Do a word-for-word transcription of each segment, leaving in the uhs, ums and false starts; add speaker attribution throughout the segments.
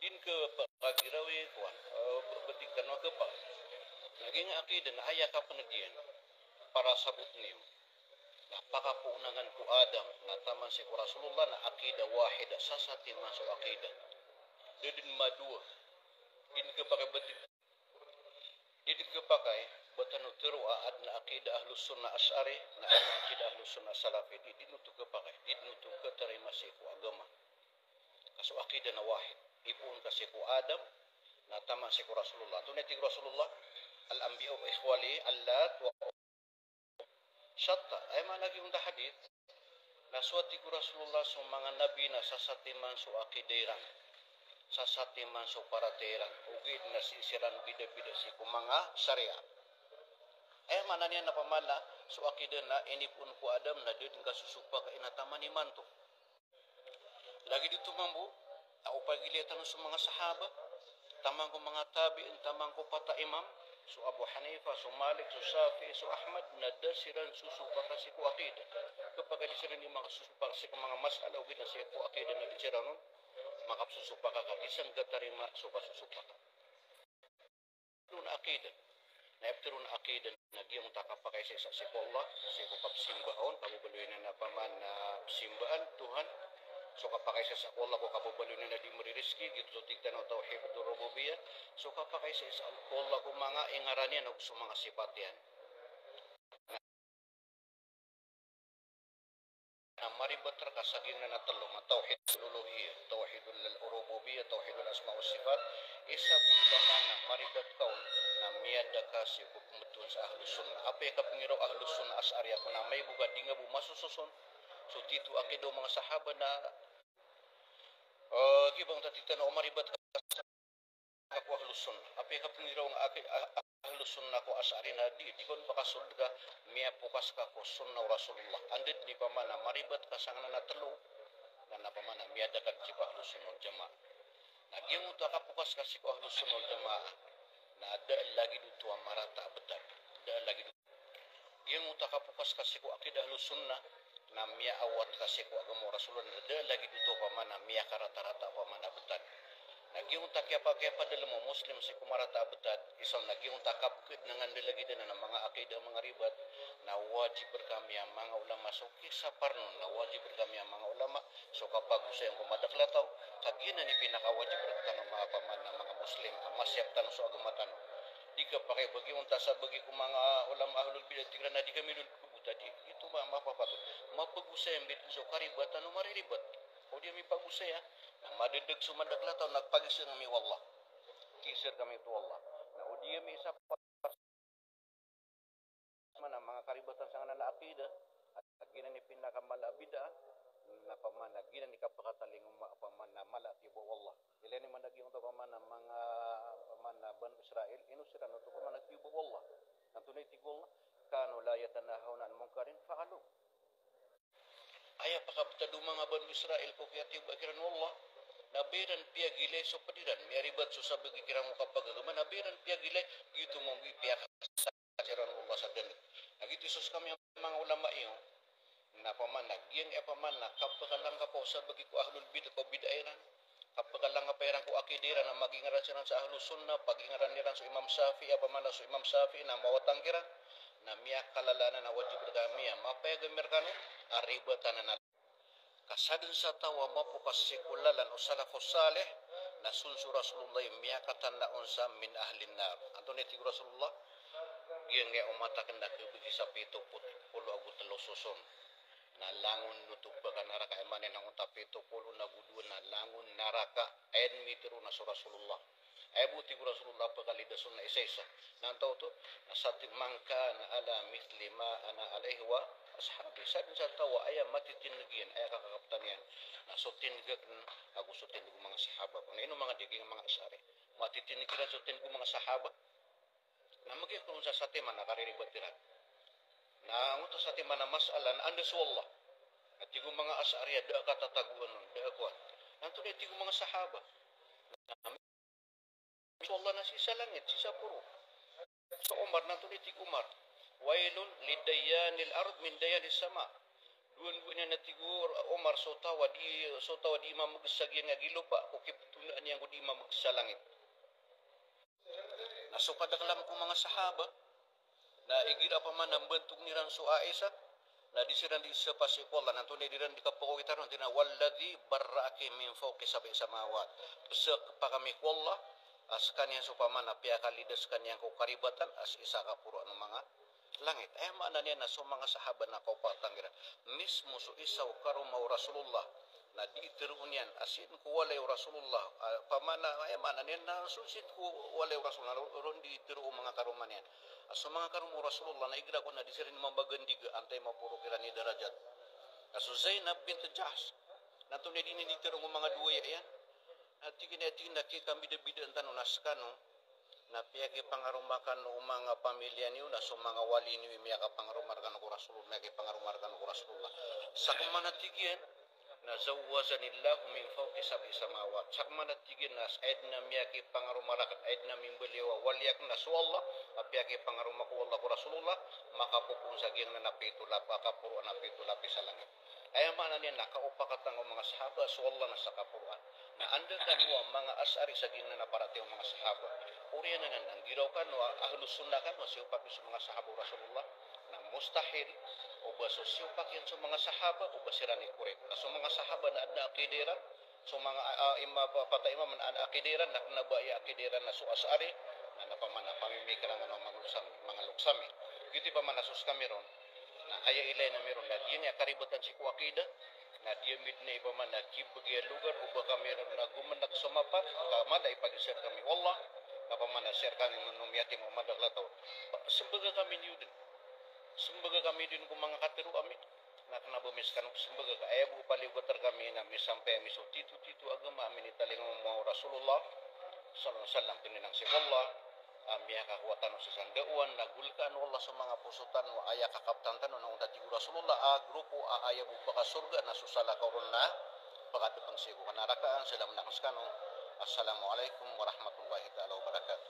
Speaker 1: din ke pagirawi kuan betikan wa ke pa naging akidah na aya ka penagian para sabut niyo napaka po unangan ku Adam na taman si ku Rasulullah na akidah wahida sasati masuk akidah didin madua din ke pakai betik didin ke pakai betanu teru aad na akidah ahlus sunnah asy'ari na akidah ahlus sunnah salafi didin untuk ke pakai didin untuk ke terima si ku agama kaso akidah na wahid ipun kasi ku Adam na taman si ku Rasulullah tu netig Rasulullah al-anbiya wa ikhwali allat wa syatta ay managi unda hadith na suati ku Rasulullah so mga nabi na sasatiman so akidirang sasatiman so paraterang ugid na sisiran bida-bida si ku mga syariah ay mananya na pamala so akidah na inipun ku Adam na din kasusupa ka inataman ni manto lagi dito mambu ako pagilitan sa mga sahaba tamang ko mga tabi'in tamang ko pata imam so Abu Hanifa, so Malik, so Shafi, so Ahmad na dasiran susupa kasi ko akidah kapag disiran yung mga susupa kasi ko mga masala ugid na siya ko akidah na disiran nun makapsusupa ka ka isang gatarima so kasusupa ka doon akidah na eftirun akidah nagyong takapakay sa isa ko Allah sa ko kapsimbaon kabubaluin na napaman na simbaan Tuhan so kapakay sa Allah ko kabubaluin na di maririzki gitu tigtan o tauhid rububiyah so kapakay sa isa Allah ko mga ingaranian o sa mga sifat yan na maribat kasagin na natalo nga tauhid uluhiyah tauhidul rububiyah tauhidul asma wa sifat isa buntaman na maribat kaun na miyada kasi ko kumutun sa ahlus sunnah apa ka pangiro ahlus sunnah asy'ari ako na may buga dinga bu masususon so titu akido mga sahaba na uh, gibang tatitan na umaribat ka ako ahlus sunnah apa ka pangiro nga ahlus sunnah ko asy'ari na di di kon pakasul ka miya pukas ka ko sunnah Rasulullah andit ni pamana maribat ka sang na telu na napamana miyada ka si ahlus sunnah jamaah nagyang uta ka pukas ka si ahlus sunnah jamaah na ada lagi dito ang marata betul ada lagi dito gyang uta ka pukas ka si akidah ahlus sunnah na miya awat ka si agama Rasulullah ada lagi dito pa man na miya karata-rata pa man betul nagyong takya pa kaya pa dalam muslim si kumarata abetat isang nagyong takap dengan lagi din na mga akidah mga ribat na wajib berkami ang mga ulama so kisa parnon na wajib berkami ang mga ulama so kapag gusto yung kumadaklataw kagina ni pinakawajib berkami ang mga paman ng mga muslim ang masyaptan so agamatan di ka pa kaya bagi unta sa bagi kung mga ulama ahlul bidah tigran na di kami lul kubuta di ito ba mapapato mapag-usay ang bitin so karibatan o mariribat o di may pag-usay ha na madidig sumadaklataw nagpag-isir kami wallah kisir kami ito wallah na o di may isa pa man mga karibatan sa nga na akidah at gina ni pinakamala bidah na pamana gina ni kapakataling pamana mala tibo wallah ila ni managi yung pamana mga pamana ban Israel inusiran no to pamana tibo wallah nantunay tibo wallah kanu la yatanahawna an munkarin fa'alu aya pakabtadu mga ban Israel ko kaya tibo akiran wallah nabiran piagile so padiran miaribat so sabi kirang mo kapag agama nabiran piagile gitu mo piak ajaran Allah sa dan nagito sus kami mga ulama iyo na paman nagyang e paman na kapakalang ka po sa bagi ko ahlul bidah ko bidairan kapakalang ka perang ko akidiran na magingaran siya sa ahlus sunnah pagingaran niran so Imam Syafi'i apa man so Imam Syafi'i na mawatanggiran na miya kalalanan na wajib berkami mapayag merkano aribatan na kasadin sa tawa mapukas sikulalan o salafus salih na sunsu Rasulullah miya katanda unsa min ahlin nar antoni ti Rasulullah gyang e umataken na kubigi sa pito pulo agu telo susun na langun nutuk baka naraka emane nang tapito pulo na gudu na langun naraka en mitru na Rasulullah ay buti ko Rasulullah pakalidason na isa-isa nantaw to nasati mangka na ala mithli ma ana alayhi wa ashabi sad sa tawa ay matitindigan ay kakaptan yan na sotindigak ako sotindig mga sahaba kung ino mga diging mga asari matitindigan sotindig mga sahaba na magikon sa sati man nakariribat tirat na ngutos sa timan na masalan andes wallah at yung mga asari da katataguan nun da akuan nanto na yung mga sahaba wallah na si sa langit si sa puro so Umar nanto ni Umar wailun lidayanil ard min dayanis sama duan-duan na tigur Omar so tawa di so tawa di mamagsagi nga gilupa ko kiptunaan niya ko di mamagsalangit. Nasukadaklam ko mga sahaba na igira pa man ang bantog ni Ranso Aisa na di siran di sa pasikola nanto ni diran di kapako itaron tina walladhi barra'aki min fawqi sab'i samawat besak pa kami ko Allah as kanya supamana pia kalidas kanya ko karibatan as isa ka puro ng mga langit. Eh mana niya na so mga sahabat na kaupatang gira mismo so isaw karo mau Rasulullah na di itiroon yan asin ko walay Rasulullah uh, pamana eh mana niya na sunsit ko walay Rasulullah ron di itiroon mga karuman yan aso mga karumo Rasulullah na igra ko na di sirin mabagandiga antay mapuro kira ni darajat aso Zainab bint Jahsh nato ni din di itiroon mga duwaya yan at tikinati na kami bida-bida ang tanong naskano na piyagi pangarumakan o mga pamilya niyo na so mga wali niyo miyaka pangarumarkan ko Rasulullah miyagi pangarumarkan ko Rasulullah sa kumanatigyan na zawwazanillahu min fawqi sab'i samawat sa kumanatigyan na said na miyagi pangarumarakan aid na mimbaliwa waliyak na so Allah piyagi pangarumako Allah ko Rasulullah makapupong sa giyang na napitulap makapuro na napitulap sa langit ay mana niya nakaupakatang ang mga sahaba so Allah na sa kapuruan na anda kanwa mga asari sa giyang na parati ang mga sahaba uriyan na nang giraw kan wa ahlus sunnah kan wa siupak sa mga sahaba Rasulullah na mustahil o ba so siupak yan sa mga sahaba o ba sirani kuret so mga sahaba na adna akidiran so mga uh, ima patay imam na akidiran na nabaya akidiran na so asari na napamana pamimikiran ng mga luksam mga luksami giti pa man asus kami ron na aya ilay na meron na diyan ya karibatan si ku akida na dia midna iba man na kibagya lugar o ba kami na gumanak sumapat kamada ipag-share kami wallah na pamana share kami manumiyati mo madaklataw sembaga kami niyo din sembaga kami din kung mga katiro kami na kanabumiskan sembaga ka ayaw ko paligotar kami na misampai miso titu titu agama amin italing mo Rasulullah sallallahu alaihi wasallam tininang si wallah ambiya kakuatan sa sandauan nagulkan wallah sa mga pusutan wa aya kakaptantan nung dati Rasulullah a grupo a aya bu baka surga na susala karon na pakadabang sigo kanarakaan sila manakaskano. Assalamualaikum warahmatullahi taala wabarakatuh.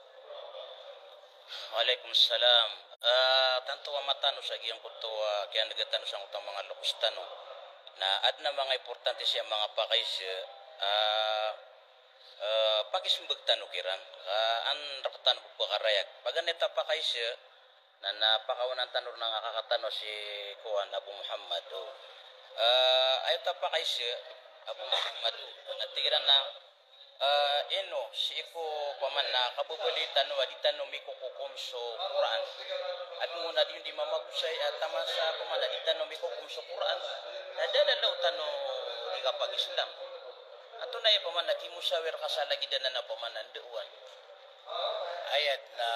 Speaker 2: Waalaikumsalam. Uh, tanto wa matano sa giyang kuto uh, kaya nagatano sa utang mga lokustano na adna mga importante siya mga pakays uh, uh, pakisimbag tano kiran uh, an rakatan ko pakarayag paganeta pakays na napakawanan tanor ng kakatano si Kuan Abu Muhammad oh. uh, ayo ta pakays Abu Muhammad natigiran na uh, ino si iko paman na kabubalitan no aditan no miko kukumso Quran at muna din di mamagusay at tama sa paman aditan no miko kukumso Quran nadala daw tano di kapag Islam ato na paman nakimusawir ka sa lagidan na paman nanduan ayat na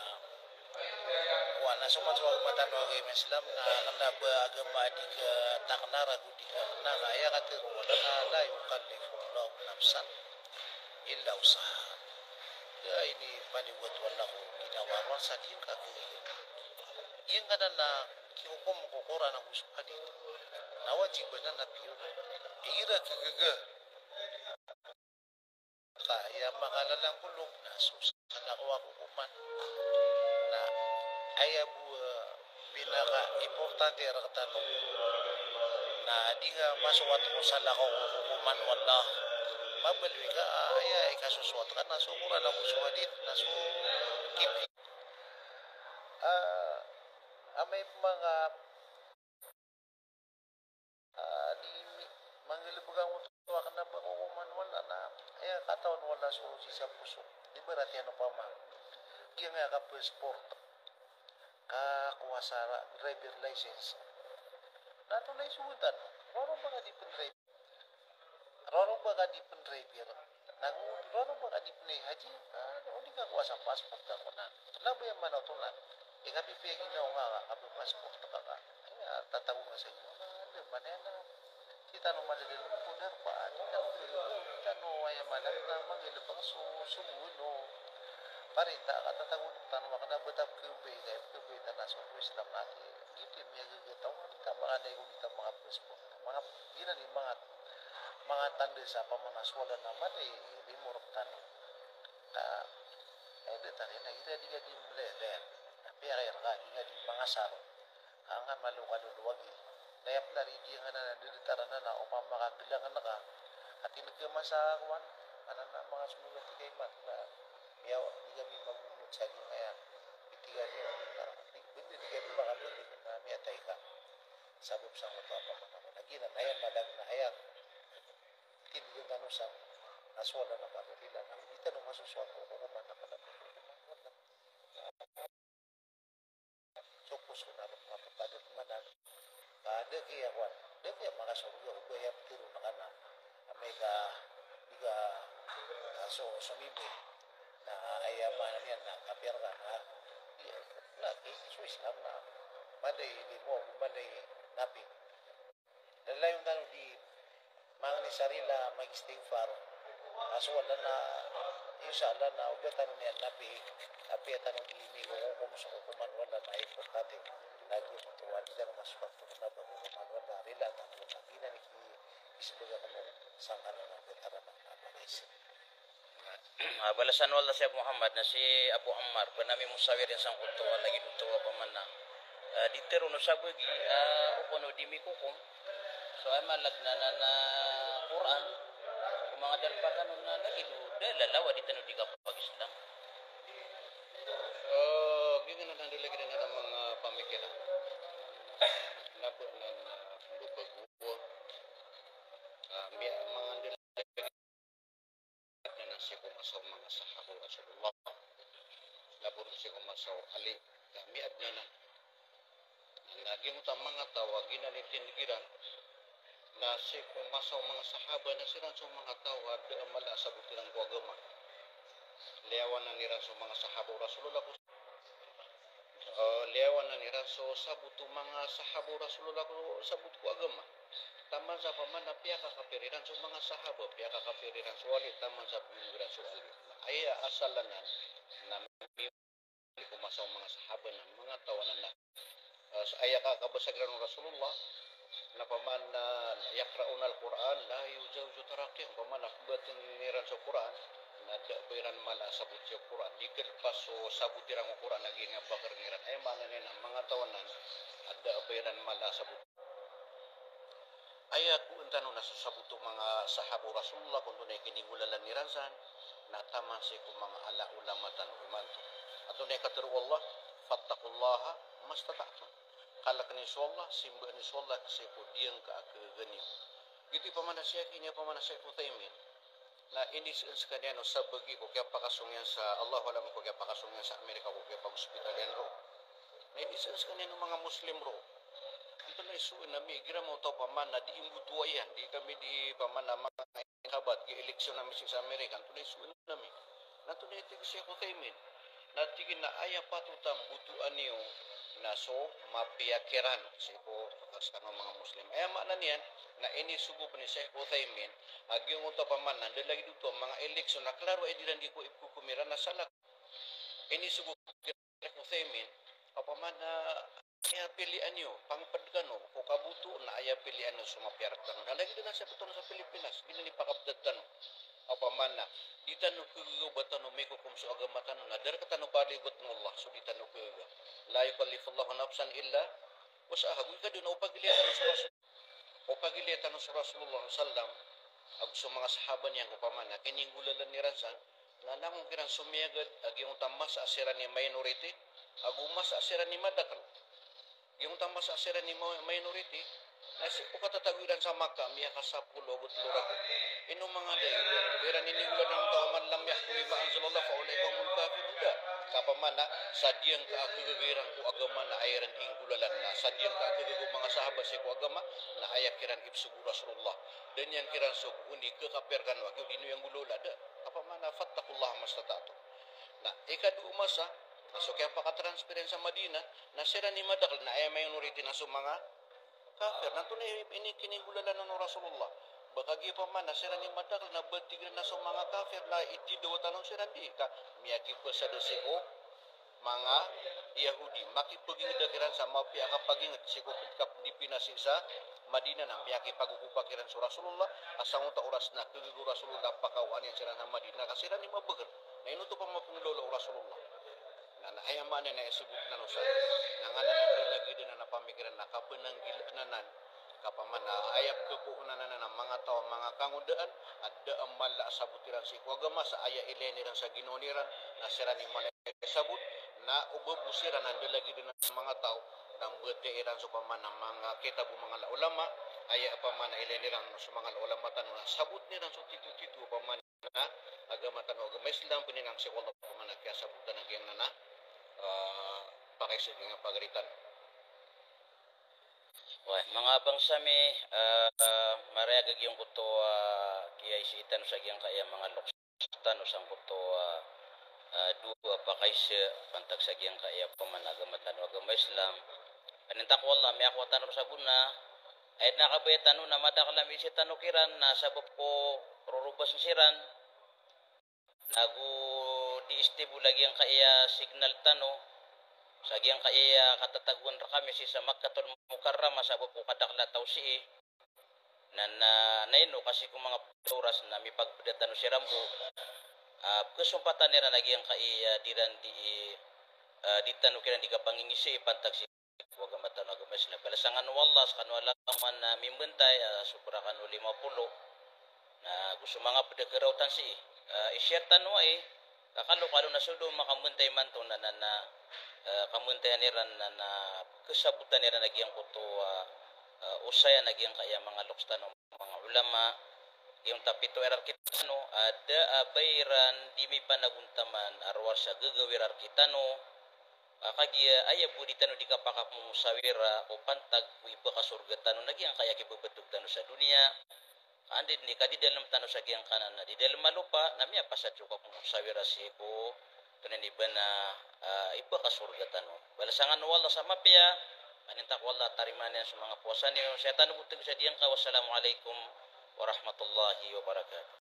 Speaker 2: wa na sumatwa matano kay Islam na kana ba agama di ka taknara gudi ka na kaya ka tiro na la yukallifu Allah nafsan illa usaha ya ini paliwat wallahu ginawaran sa din ka yung kada na kihukom ko Quran ang gusto dito na wajiban na tiyo ira kagaga kaya makalalang kulog na sus nakuha ko kuman na ayabu uh, pinaka importante ra tanong na di nga masuwat ko sa lakaw kuman wallah mabalik ka aya ikasuswat ka na so kura na mo suwadit na so keep ah uh, may mga uh, di manggilibugang mo tuwa ka na ba kuman wala na aya kataon wala so si sa puso di ba rati ano pa ma kaya nga ka passport ka kuha sa driver license nato na isudan wala ba nga di pa driver Roro ba ka di pen driver? Nang roro ba ka di pen haji? Ah, uli ka kuha sa passport ka na. Nabo yung manaw to na. E kapi piyagi na nga ka kapi passport ka ka. Ay, tatago nga sa iyo. Ano man yan na. Kita no madalil mo pudar pa. Kita no kita no ay manan na mangilabang so sumuno. Parinta ka tatago ng tanong ka na batap kubay kaya kubay na nasa Islam natin. Dito yung mga gagataw. Kita mga na yung dito mga passport. Mga ginali mga mga tanda sa pamanaswala naman eh limurok tanong ah eh dito rin na kita di ka di mlelen tapi kaya ka di nga di mga saro ang nga malukaduluwagi nayap na rigi nga na nandilitaran na na o pamakagilangan na ka at inagkaman sa kawan anan na mga sumulat kay man na miyaw di kami magunod sa iyo kaya itigan niyo hindi di kami makabili na miyatay ka sabab sa mga pamamaman naginan ayan malag na ayan tinigil na nusang naswala na kapatila na hindi tanong masuswag ko kung kuman na pala so puso na rin mga papadot manan ada kaya kawan ada kaya makasawya ubaya tiro na kana may ka di ka so sumibi na ayaman yan na kapir ka na lagi so Islam na malay di mo malay napi lalay yung tanong di mga ni sarila mag-istighfar kaso wala na inshallah na ubatan niya napi napi at anong inigo kung kumusta ko kuman wala na importante lagi mo tuwan di na mas fakto na ba mo kuman wala rila at anong lagi na niki isibaga ka mo sang ano na veteran ng napakaisip
Speaker 3: Ah, balasan wala si Abu Muhammad na si Abu Ammar panami musawir yang sang kuto lagi duto apa mana uh, di teru no sabagi uh, ukono di mikukum so ay malagna na na Quran kung mga darpatan na lagi do dalalawa di tanu di kapag Islam
Speaker 1: Uh, gini na nandun lagi na ng mga pamikiran. Labo na na pagbabago. Uh, may mga nandun na nasi kumasaw mga sahabo Rasulullah. Labo na si kumasaw Ali. Kami adna na. Lagi mo ta mga tawagin na nitindigiran. Nasi kumasaw mga sahaba na siran sa mga tawag da amala sa butilang agama. Lewan na nira sa mga sahabo Rasulullah ko uh, lewan na nira so sabuto mga sahabo Rasulullah ko sabut ko agama taman sa paman na piya kakapiriran sa mga sahabo piya kakapiriran sa wali taman sa pinigiran sa wali ay asalanan na may kumasaw mga sahaba ng mga tawanan na uh, sa aya kakabasagran ng Rasulullah na paman na yakraun al-Quran la yujawju tarakih paman nakbatin niran sa Quran na bayran mala sabut sa Quran diked paso sabut tirang Quran lagi nga bakar ngiran ay mana nena mga tawanan ada bayran mala sabut ayat ku entano na sa sabut mga sahabo Rasulullah kun tunay kini gulalan niransan na tama si ku mga ala ulama tan umanto ato ne kater wallah fattaqullaha mastata'tum kala kani insyaallah simba ni insyaallah kasi ku diang ka kagani gitu pamana siya kinya pamana siya ku taimin na ini sekalian no sabagi ko kaya pakasungyan sa Allah wala mo ko kaya pakasungyan sa Amerika ko kaya pag-hospitalian ro na ini sekalian no mga Muslim ro ito na isu na mi gira mo to paman na di imbutuwa yan di kami di paman na mga kabat gi eleksyon na misig sa Amerika ito na isu na mi na ito na ito siya ko taimin na tigin na aya patutam butuan niyo na so mapiyakiran si ko sa mga Muslim ay makna niyan na ini sugo pa ni Sheikh Uthaymin agyong uto pa man nandun lagi dito mga eleksyon na klaro ay dilan di ko ikukumira na salak ini sugo Sheikh Uthaymin apa man na kaya pilihan nyo pangpadgano kung kabuto na aya pilihan nyo sumapiyaratan na lagi din na siya puto sa Pilipinas gina ni pakabdatan apa man na di tanong kagagabatan no may kukumso agamatan no na dar ka tanong palibot ng Allah so di tanong kagagabatan la yukallifullahu nafsan illa wasaha kung ka doon o pagilitan sa Rasul o pagilitan sa Rasulullah sallam ag sa mga sahaba niya ko paman na kining gulalan ni Ransan na namong kirang sumiyagad ag yung tamas sa asiran ni minority ag umas sa asiran ni madakal yung tamas sa asiran ni minority na si ko katatawiran sa Makkah miya kasapul o butlura ko ino mga day pero ninigulan ng tawaman lam yahkum bima anzalallah fa ulai kaumul kafirun da kapaman na sadyang kaakagagiran ko agama na ayaran ingulalan na sadyang kaakagago mga sahabat si ko agama na ayakiran ibsugu Rasulullah dan yang kiran so uni ke kapirkan wa kyo dinu yang gulula da kapaman na fattakullah mastata'tum na ikadu masa masuk yang pakatransparan sa Madinah na sira ni madakal na ay minority na so mga kafir nanto na ini kinigulalan ng Rasulullah bakagi pa man na sira ni madakal na batigran na sa mga kafir na itido tanong sira di ka miyaki pa sa doseo mga Yahudi makipagingid dakiran sa mapi akapagingid si ko kap di Pinas sa Madinah na miyaki pagukupakiran sa Rasulullah asang unta oras na kagago Rasulullah pakawan yan sira sa Madinah kasi sira ni mabagar na inuto pa mapungulolo Rasulullah na ayaman na naisubot na no sa nanganan na lagi din na napamikiran na kapanang gilanan kapamana ayap kepuunan na ng mga tao mga kangudaan adda ang mala sabutiran si kuagama sa aya ileniran sa ginoniran na sira ni malay sabut na ubabusiran ando lagi din ng mga tao ng beteiran sa pamana mga kitabu mga ulama aya pamana ileniran sa mga ulama tanong na sabut niran sa titu-titu pamana na agama tanong agama Islam pininang si Allah pamana kaya sabutan ng giyang na uh, pakai sa mga pagalitan.
Speaker 3: Wah, mga bangsa mi uh, uh, marayagag yung kuto uh, kaya isitan sa giyang kaya mga lokstan o sang kuto uh, uh, dua pakai sa pantag sa giyang kaya pamanagama tanong agama Islam. Panintak wala may ako tanong sa guna ay nakabay tanong na madakalam isi tanukiran na sabab ko rurubas siran nagu diistibu lagi ang kaya signal tano sa giyang kaya katataguan ra kami si sa Makkatul Mukarramah sabab ko kadakla tawsi na na naino kasi kung mga oras na mi pagpedatan no si Rambo uh, kesumpatan nira lagi ang kaya diran di uh, ditanukiran di kapangingisi pantag si wag matan agama Islam balasangan wallah kan wala man na mimbentay uh, supra kan lima puluh na gusto mga pedekerautan si uh, i-share tanway kakalo-kalo na sudo makambentay man to na na, na uh, kamuntayan niran na, na kesabutan niran nagyang kuto uh, uh, usaya nagyang kaya mga lokstan mga ulama yung tapito erar kita no ada abayran di mi panaguntaman arwar sa gagawirar kita no akagia aya budi tanu di kapakap mo sawira o pantag ku iba ka surga tanu nagyang kaya kibubetug tanu sa dunia andi ni kadi dalam tanu sa giyang kanan na di dalam malupa nami apa sa cukup mo sawira si ko tunan iba na uh, iba ka surga tanu balasangan wala sa mapya panintak wala tariman sa mga puasa niyo sa tanu butug sa diyang ka wassalamu alaikum warahmatullahi wabarakatuh.